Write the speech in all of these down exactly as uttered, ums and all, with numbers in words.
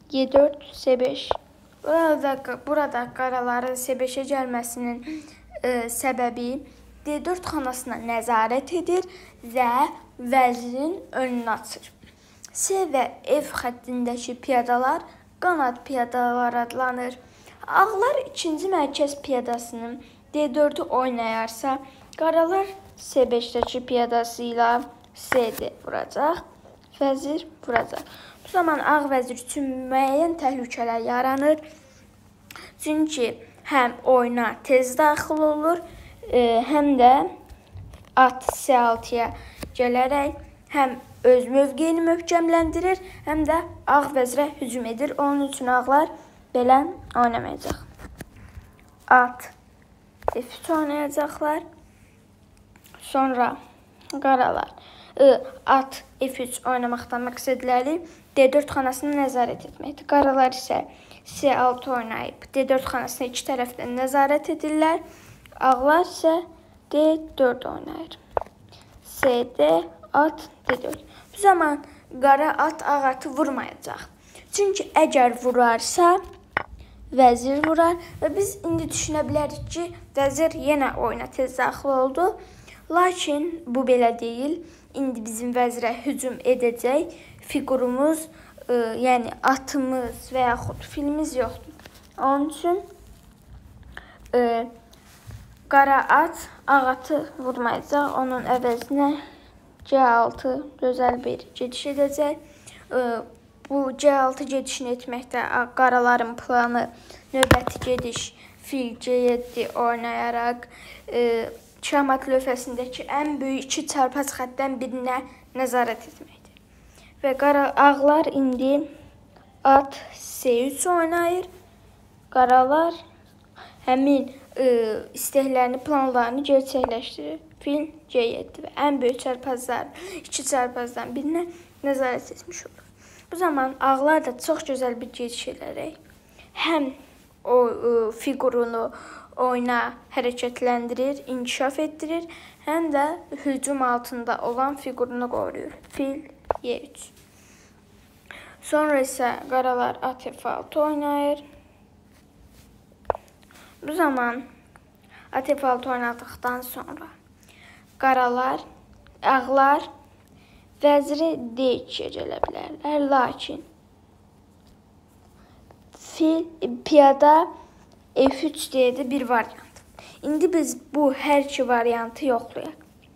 Y dörd, S beş. Burada, burada qaraların S beşə gəlməsinin e, səbəbi D dörd xanasına nəzarət edir və vəzrin önünü açır. S və F xəttindəki piyadalar qanad piyadalar adlanır. Ağlar ikinci mərkəz piyadasının D dördü oynayarsa, qaralar S beşdəki piyadası ilə S D vuracaq, vəzir vuracaq. Bu zaman ağ vəzir üçün müəyyən təhlükələr yaranır. Çünki həm oyuna tez daxil olur, e, həm də at S altıya gələrək həm öz mövqeyini möhkəmləndirir, həm də ağ vəzirə hücum edir. Onun üçün ağlar belə oynamayacaq. At F üç oynayacaqlar. Sonra qaralar e, at F üç oynamaqdan məqsədləri D dörd xanasını nəzarət etməkdir. Qaralar isə S altı oynayıb D dörd xanasını iki tərəfdən nəzarət edirlər. Ağlar isə D dörd oynayır. S D at D dörd. Bu zaman qara at ağ atı vurmayacaq. Çünki əgər vurarsa vəzir vurar və biz indi düşünə bilərik ki, vəzir yenə oyuna tez daxil oldu. Lakin bu belə deyil. İndi bizim vəzirə hücum edəcək fiqurumuz, e, yəni atımız və yaxud filimiz yoxdur. Onun üçün e, qara at ağ atı vurmayacaq. Onun əvəzinə C altı gözəl bir gediş edəcək. E, bu C altı gedişini etməkdə qaraların planı növbəti gediş fil C yeddi oynayaraq e, şahmat lövhəsindəki ən böyük iki çarpaz xəttdən birinə nəzarət etməkdir. Və qara ağlar indi at S üç oynayır. Qaralar həmin e, istəklərini, planlarını gerçəkləşdirir. Fil C yeddi və ən böyük çarpazlar iki çarpazdan birinə nəzarət etmiş olur. Bu zaman ağlar da çox gözəl bir gediş edərək həm o e, fiqurunu oyuna hərəkətləndirir, inkişaf etdirir, həm də hücum altında olan fiqurunu qoruyur. Fil Y üç. Sonra isə qaralar at F altı oynayır. Bu zaman at F altı oynadıqdan sonra qaralar, ağlar vəziri D ikiyə gələ bilərlər. Lakin fil, piyada F üç deyədə bir variant. İndi biz bu hər iki variantı yoxlayaq.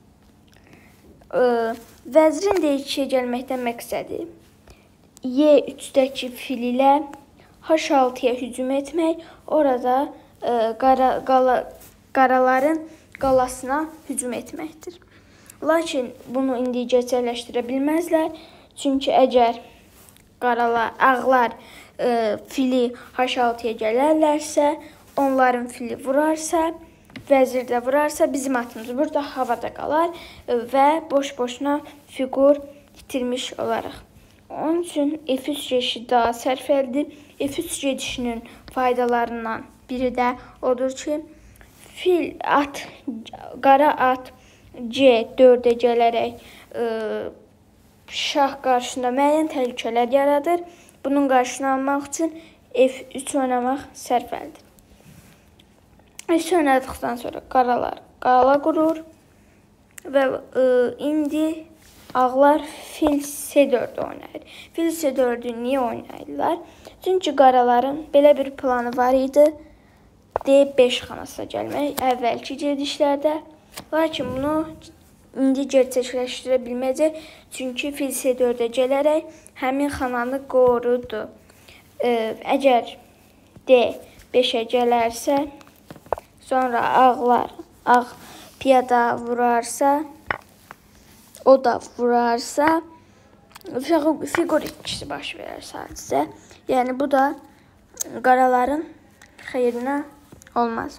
Vəzirin D ikiyə gəlməkdən məqsədi Y üçdəki fil ilə H altıya hücum etmək, orada e, qara, qala, qaraların qalasına hücum etməkdir. Lakin bunu indi gerçəkləşdirə bilməzlər. Çünki əgər qaralar, ağlar e, fili H altıya gələrlərsə, onların fili vurarsa, vəzir də vurarsa, bizim atımız burada havada qalar və boş-boşuna fiqur itirmiş olaraq. Onun üçün F üç gedişi daha sərfəlidir. F üç gedişinin faydalarından biri də odur ki, fil at, qara at C dördə gələrək e, şah qarşısında müəyyən təhlükələr yaradır. Bunun qarşısını almaq üçün F üç oynamaq sərfəlidir. F üç oynadıqdan sonra qaralar qala qurur və e, indi ağlar fil S dörd oynayır. Fil S dördü niyə oynayırlar? Çünki qaraların belə bir planı var idi. D beş xanasına gəlmək əvvəlki gedişlərdə. Lakin bunu indi gerçəkləşdirə bilməyəcək. Çünki fil S dördə gələrək həmin xananı qorudu. E, əgər D beşə gələrsə, sonra ağlar, ağ piyada vurarsa, o da vurarsa, fiqur itkisi baş verər sadəcə. Yəni bu da qaraların xeyrinə olmaz.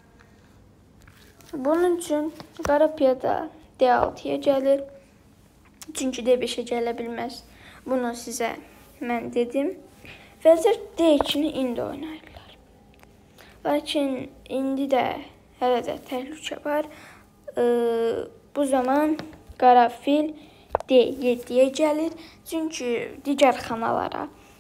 Bunun üçün qara piyada D altıya gəlir. Çünki D beşə gələ bilməz. Bunu sizə mən dedim. Vəzir D ikini indi oynayırlar. Lakin indi də hələ də təhlükə var. Ee, bu zaman qara fil D yeddiyə gəlir. Çünki digər xanalara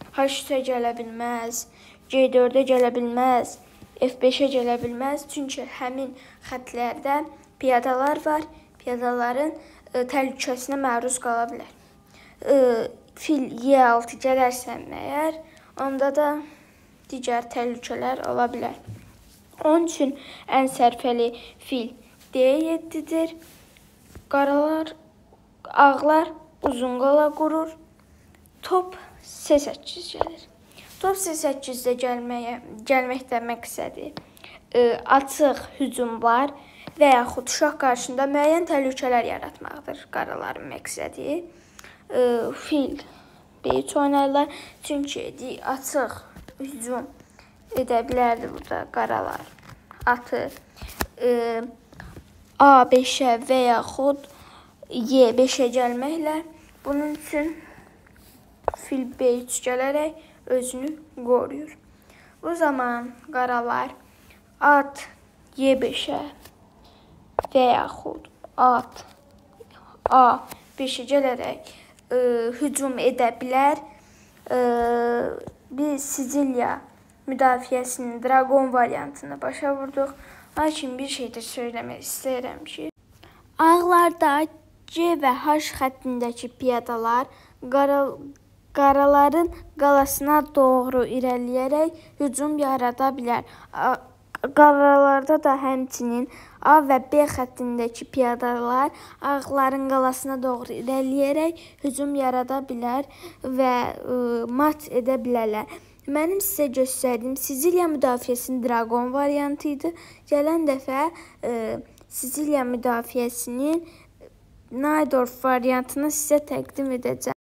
H üçə gələ bilməz, C dördə gələ bilməz, F beşə gələ bilməz. Çünki həmin xəttlərdə piyadalar var. Piyadaların e, təhlükəsinə məruz qala bilər. E, fil Y altı gələrsə əgər, onda da digər təhlükələr ola bilər. Onun üçün ən sərfəli fil D yeddidir. Qaralar, ağlar uzun qala qurur. Top S səkkiz gəlir. Top S səkkizdə gəlməyə, gəlməkdə məqsədi e, açıq hücumlar və yaxud şah qarşısında müəyyən təhlükələr yaratmaqdır. Qaraların məqsədi e, fil B üç oynarlar. Çünki açıq hücum edə bilərdi burada qaralar. Atı e, A beşə və yaxud Y beşə gəlməklə. Bunun üçün fil B üç gələrək özünü qoruyur. Bu zaman qaralar at Y beşə və yaxud at A beşə gələrək e, hücum edə bilər. E, biz Siciliya müdafiəsinin dragon variantını başa vurduq. Lakin bir şey də söyləmək istəyirəm ki, ağlarda C və H xəttindəki piyadalar qara, qaraların qalasına doğru irəliləyərək hücum yarada bilər. Qaralarda da həmçinin A və B xəttindəki piyadalar ağların qalasına doğru irəliləyərək hücum yarada bilər və ə, mat edə bilərlər. Mənim sizə göstərdiyim Siciliya müdafiəsinin dragon variantı idi. Gələn dəfə e, Siciliya müdafiəsinin Najdorf variantını sizə təqdim edəcəm.